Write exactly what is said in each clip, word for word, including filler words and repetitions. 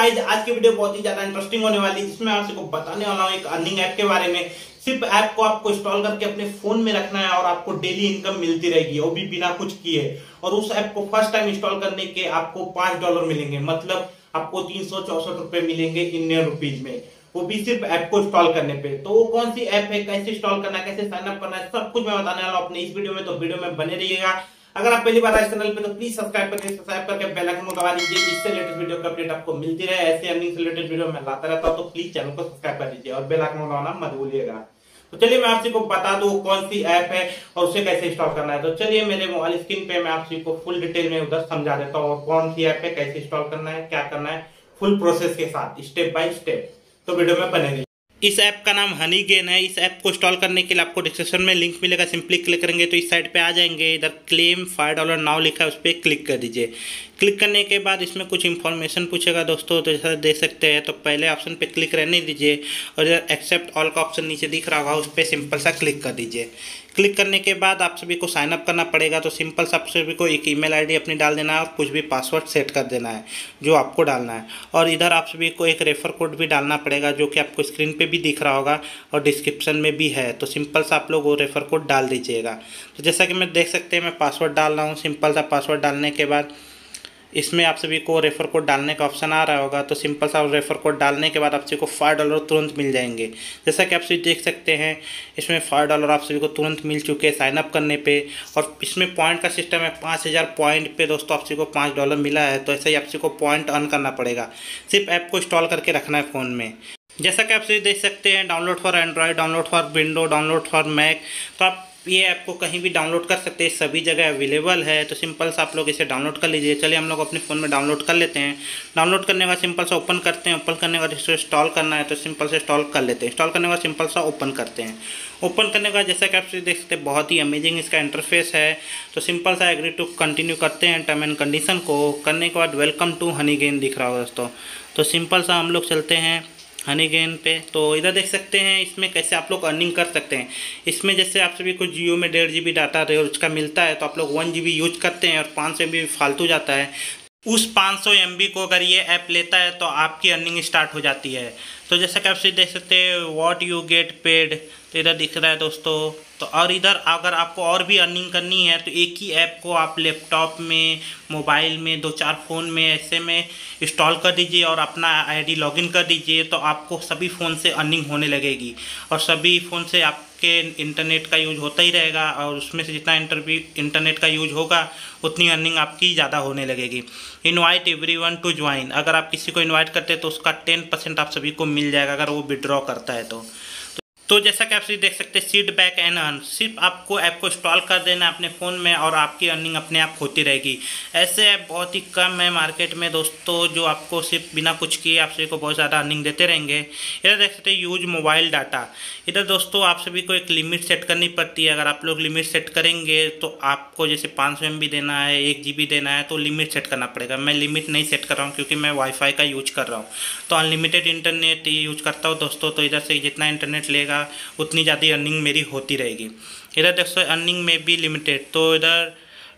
Guys आज की video बहुत ही ज्यादा इंटरेस्टिंग होने वाली है, जिसमें आपको बताने वाला हूँ एक अर्निंग ऐप के बारे में। सिर्फ ऐप को आपको इंस्टॉल करके अपने फोन में रखना है और आपको डेली इनकम मिलती रहेगी, वो भी बिना कुछ किए। और उस ऐप को फर्स्ट टाइम इंस्टॉल करने के आपको पांच डॉलर मिलेंगे, मतलब आपको तीन सौ चौसठ रुपए मिलेंगे इंडियन रुपीज में, वो भी सिर्फ ऐप को इंस्टॉल करने पे। तो वो कौन सी ऐप है, कैसे इंस्टॉल करना है, कैसे साइन अप करना है, सब कुछ मैं बताने वाला हूँ अपने इस वीडियो में। तो वीडियो में बने रहिएगा। अगर आप पहली बार आए चैनल पे तो प्लीज सब्सक्राइब करके सब्सक्राइब करके बेल आइकन को दबा दीजिए, जिससे लेटेस्ट वीडियो का अपडेट आपको मिलती रहे। ऐसे अर्निंग से रिलेटेड वीडियो मैं लाता रहता हूं, तो प्लीज चैनल को सब्सक्राइब कर दीजिए और बेल आइकन को दबाना मत भूलिएगा। तो चलिए मैं आपसे को बता दूं कौन सी ऐप है और उसे कैसे इंस्टॉल करना है। तो चलिए मेरे मोबाइल स्क्रीन पे मैं आपसे को फुल डिटेल में उधर समझा देता हूँ कौन सी ऐप है, कैसे इंस्टॉल करना है, क्या करना है, फुल प्रोसेस के साथ स्टेप बाय स्टेप। तो वीडियो में बने रहिए। इस ऐप का नाम हनीगेन है। इस ऐप को इंस्टॉल करने के लिए आपको डिस्क्रिप्शन में लिंक मिलेगा, सिंपली क्लिक करेंगे तो इस साइट पे आ जाएंगे। इधर क्लेम फाइव डॉलर नाउ लिखा है, उस पर क्लिक कर दीजिए। क्लिक करने के बाद इसमें कुछ इन्फॉर्मेशन पूछेगा दोस्तों, तो जैसा देख सकते हैं। तो पहले ऑप्शन पे क्लिक रहने दीजिए और इधर एक्सेप्ट ऑल का ऑप्शन नीचे दिख रहा होगा, उस पर सिंपल सा क्लिक कर दीजिए। क्लिक करने के बाद आप सभी को साइन अप करना पड़ेगा। तो सिंपल सा आप सभी को एक ईमेल आईडी अपनी डाल देना है और कुछ भी पासवर्ड सेट कर देना है जो आपको डालना है। और इधर आप सभी को एक रेफर कोड भी डालना पड़ेगा, जो कि आपको स्क्रीन पे भी दिख रहा होगा और डिस्क्रिप्शन में भी है। तो सिंपल सा आप लोग वो रेफर कोड डाल दीजिएगा। तो जैसा कि मैं देख सकते हैं, मैं पासवर्ड डाल रहा हूँ। सिंपल सा पासवर्ड डालने के बाद इसमें आप सभी को रेफर कोड डालने का ऑप्शन आ रहा होगा। तो सिंपल सा रेफर कोड डालने के बाद आप सभी को फाइव डॉलर तुरंत मिल जाएंगे। जैसा कि आप सभी देख सकते हैं, इसमें फाइव डॉलर आप सभी को तुरंत मिल चुके हैं साइन अप करने पे। और इसमें पॉइंट का सिस्टम है, पाँच हज़ार पॉइंट पे दोस्तों आप सभी को पाँच डॉलर मिला है। तो ऐसे ही आप सभी को पॉइंट अर्न करना पड़ेगा, सिर्फ ऐप को इंस्टॉल करके रखना है फ़ोन में। जैसा कि आप सभी देख सकते हैं, download for Android, download for window, download for Mac. तो आप ये ऐप को कहीं भी डाउनलोड कर सकते हैं, सभी जगह अवेलेबल है। तो सिंपल सा आप लोग इसे डाउनलोड कर लीजिए। चलिए हम लोग अपने फ़ोन में डाउनलोड कर लेते हैं। डाउनलोड करने के बाद सिंपल सा ओपन करते हैं। ओपन करने के बाद इसे इंस्टॉल करना है, तो सिंपल से इंस्टॉल कर लेते हैं। इंस्टॉल करने के बाद सिंपल सा ओपन करते हैं। ओपन करने के बाद जैसा कि आप देख सकते हैं, बहुत ही अमेजिंग इसका इंटरफेस है। तो सिंपल सा एग्री टू कंटिन्यू करते हैं टर्म एंड कंडीशन को। करने के बाद वेलकम टू हनीगेन दिख रहा होगा दोस्तों। तो सिंपल सा हम लोग चलते हैं हनीगेन पे। तो इधर देख सकते हैं इसमें कैसे आप लोग अर्निंग कर सकते हैं। इसमें जैसे आप सभी को जियो में डेढ़ जी बी डाटा रोज का मिलता है, तो आप लोग वन जी बी यूज करते हैं और पाँच सौ एम बी फालतू जाता है। उस पाँच सौ एम बी को अगर ये ऐप लेता है तो आपकी अर्निंग स्टार्ट हो जाती है। तो जैसा कि आप सभी देख सकते हैं, व्हाट यू गेट पेड, तो इधर दिख रहा है दोस्तों। तो और इधर अगर आपको और भी अर्निंग करनी है तो एक ही ऐप को आप लैपटॉप में, मोबाइल में, दो चार फ़ोन में ऐसे में इंस्टॉल कर दीजिए और अपना आईडी लॉगिन कर दीजिए। तो आपको सभी फ़ोन से अर्निंग होने लगेगी और सभी फ़ोन से आपके इंटरनेट का यूज होता ही रहेगा। और उसमें से जितना इंटरव्यू इंटरनेट का यूज होगा उतनी अर्निंग आपकी ज़्यादा होने लगेगी। इनवाइट एवरीवन टू ज्वाइन, अगर आप किसी को इनवाइट करते हैं तो उसका टेन परसेंट आप सभी को मिल जाएगा अगर वो विड्रॉ करता है तो। तो जैसा कि आप सभी देख सकते हैं, सीट बैक एंड अर्न, सिर्फ आपको ऐप को इंस्टॉल कर देना है अपने फ़ोन में और आपकी अर्निंग अपने आप होती रहेगी। ऐसे ऐप बहुत ही कम है मार्केट में दोस्तों, जो आपको सिर्फ बिना कुछ किए आप सभी को बहुत ज़्यादा अर्निंग देते रहेंगे। इधर देख सकते हैं यूज मोबाइल डाटा। इधर दोस्तों आप सभी को एक लिमिट सेट करनी पड़ती है। अगर आप लोग लिमिट सेट करेंगे तो आपको जैसे पाँच सौ एम बी देना है, एक जी बी देना है, तो लिमिट सेट करना पड़ेगा। मैं लिमिट नहीं सेट कर रहा हूँ क्योंकि मैं वाईफाई का यूज कर रहा हूँ, तो अनलिमिटेड इंटरनेट यूज करता हूँ दोस्तों। तो इधर से जितना इंटरनेट लेगा उतनी ज़्यादा अर्निंग मेरी होती रहेगी। इधर दोस्तों अर्निंग में भी लिमिटेड, तो इधर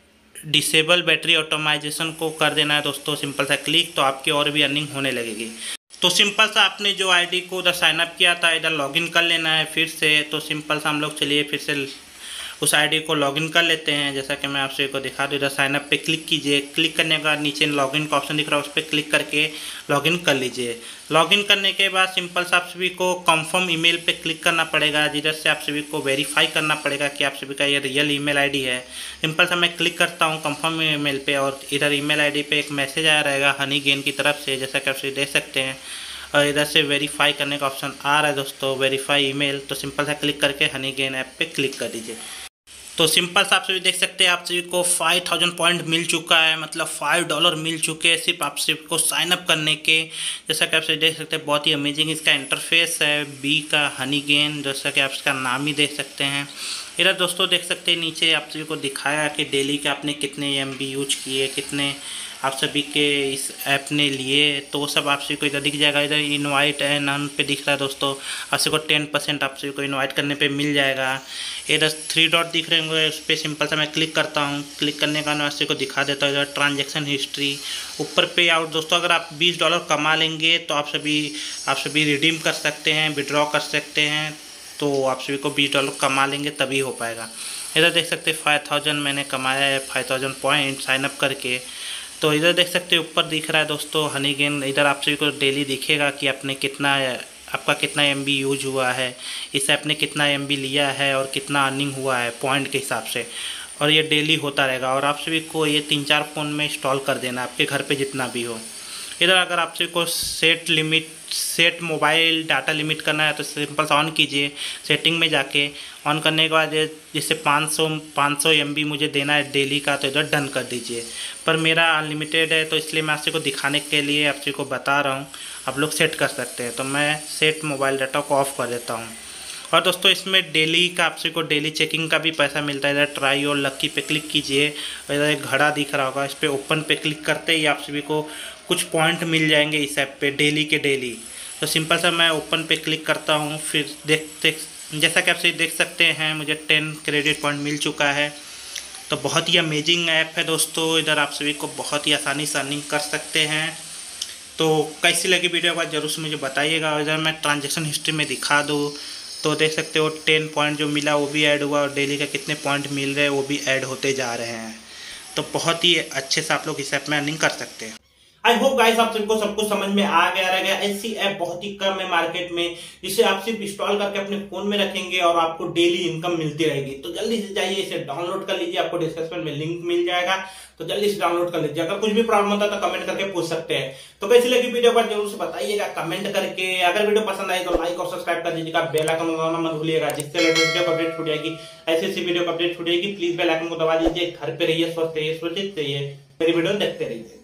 डिसेबल बैटरी ऑटोमाइजेशन को कर देना है दोस्तों, सिंपल सा क्लिक, तो आपकी और भी अर्निंग होने लगेगी। तो सिंपल सा आपने जो आईडी को उधर साइन अप किया था, इधर लॉगिन कर लेना है फिर से। तो सिंपल सा हम लोग चलिए फिर से उस आईडी को लॉगिन कर लेते हैं। जैसा कि मैं आपसे को दिखा दूँ, इधर साइन अप पे क्लिक कीजिए। क्लिक करने के बाद नीचे लॉगिन का ऑप्शन दिख रहा है, उस पर क्लिक करके लॉगिन कर लीजिए। लॉगिन करने के बाद सिंपल सा आप सभी को कंफर्म ईमेल पे क्लिक करना पड़ेगा, जिधर से आप सभी को वेरीफाई करना पड़ेगा कि आप सभी का ये रियल ईमेल आईडी है। सिंपल सा मैं क्लिक करता हूँ कंफर्म ईमेल पे और इधर ईमेल आईडी पे एक मैसेज आया रहेगा हनीगेन की तरफ से, जैसा कि आप सभी देख सकते हैं। और इधर से वेरीफाई करने का ऑप्शन आ रहा है दोस्तों, वेरीफाई ईमेल। तो सिंपल सा क्लिक करके हनीगेन ऐप पे क्लिक कर दीजिए। तो सिंपल सा आप सभी देख सकते हैं, आप सभी को फाइव थाउजेंड पॉइंट मिल चुका है, मतलब फाइव डॉलर मिल चुके हैं सिर्फ आप सभी को साइन अप करने के। जैसा कि आप सभी देख सकते हैं, बहुत ही अमेजिंग इसका इंटरफेस है बी का हनीगेन, जैसा कि आप इसका नाम ही देख सकते हैं। इधर दोस्तों देख सकते हैं नीचे आप सभी को दिखाया कि डेली के आपने कितने एम बी यूज किए, कितने आप सभी के इस ऐप ने लिए, तो वो सब आप सभी को इधर दिख जाएगा। इधर इनवाइट एंड नन पे दिख रहा है दोस्तों, आप सभी को टेन परसेंट आप सभी को इनवाइट करने पे मिल जाएगा। इधर थ्री डॉट दिख रहे होंगे, उस पर सिंपल सा मैं क्लिक करता हूँ। क्लिक करने का मैं आप सभी को दिखा देता हूँ। इधर ट्रांजेक्शन हिस्ट्री ऊपर पे आउट दोस्तों, अगर आप बीस डॉलर कमा लेंगे तो आप सभी आप सभी रिडीम कर सकते हैं, विड्रॉ कर सकते हैं। तो आप सभी को बीस डॉलर कमा लेंगे तभी हो पाएगा। इधर देख सकते हैं फाइव थाउजेंड मैंने कमाया है, five thousand point sign up करके। तो इधर देख सकते हैं ऊपर दिख रहा है दोस्तों हनी गेन। इधर आप सभी को डेली दिखेगा कि आपने कितना आपका कितना एम बी यूज हुआ है, इस ऐप ने कितना एम बी लिया है और कितना अर्निंग हुआ है पॉइंट के हिसाब से। और ये डेली होता रहेगा और आप सभी को ये तीन चार फ़ोन में इंस्टॉल कर देना, आपके घर पे जितना भी हो। इधर अगर आप सभी को set limit set mobile data limit करना है तो सिंपल सा ऑन कीजिए सेटिंग में जाके। ऑन करने के बाद जैसे पाँच सौ पाँच सौ एम बी मुझे देना है डेली का, तो इधर डन कर दीजिए। पर मेरा अनलिमिटेड है तो इसलिए मैं आप सभी को दिखाने के लिए आप सभी को बता रहा हूँ, आप लोग सेट कर सकते हैं। तो मैं सेट मोबाइल डाटा को ऑफ कर देता हूँ। और दोस्तों इसमें डेली का आप सभी को डेली चेकिंग का भी पैसा मिलता है। इधर ट्राई और लक्की पे क्लिक कीजिए, इधर एक घड़ा दिख रहा होगा, इस पर ओपन पे क्लिक करते ही आप सभी को कुछ पॉइंट मिल जाएंगे इस ऐप पे डेली के डेली। तो सिंपल सा मैं ओपन पे क्लिक करता हूँ, फिर देखते जैसा कि आप सभी देख सकते हैं मुझे टेन क्रेडिट पॉइंट मिल चुका है। तो बहुत ही अमेजिंग ऐप है दोस्तों, इधर आप सभी को बहुत ही आसानी से अर्निंग कर सकते हैं। तो कैसी लगी वीडियो का जरूर से मुझे बताइएगा। और इधर मैं ट्रांजेक्शन हिस्ट्री में दिखा दूँ तो देख सकते हो टेन पॉइंट जो मिला वो भी ऐड हुआ और डेली का कितने पॉइंट मिल रहे हैं वो भी ऐड होते जा रहे हैं। तो बहुत ही अच्छे से आप लोग इस ऐप में अर्निंग कर सकते हैं। आई होप गाइस आप सबको सब कुछ समझ में आ गया रहेगा। ऐसी ऐप बहुत ही कम है मार्केट में, जिसे आप सिर्फ इंस्टॉल करके अपने फोन में रखेंगे और आपको डेली इनकम मिलती रहेगी। तो जल्दी से जाइए इसे डाउनलोड कर लीजिए, आपको डिस्क्रिप्शन में लिंक मिल जाएगा, तो जल्दी से डाउनलोड कर लीजिए। अगर कुछ भी प्रॉब्लम होता है तो कमेंट करके पूछ सकते हैं। तो कैसी लगी वीडियो पर जरूर से बताइएगा कमेंट करके। अगर वीडियो पसंद आई तो लाइक और सब्सक्राइब कर दीजिएगा, बेल आइकन दबाना मत भूलिएगा, जिससे लेटेस्ट वीडियो का अपडेट छूट जाएगी। ऐसी ऐसी वीडियो का अपडेट छूट जाएगी, प्लीज बेल आइकन को दबा दीजिए। घर पे रहिए, स्वस्थ रहिए, सुरक्षित रहिए, मेरी वीडियो देखते रहिए।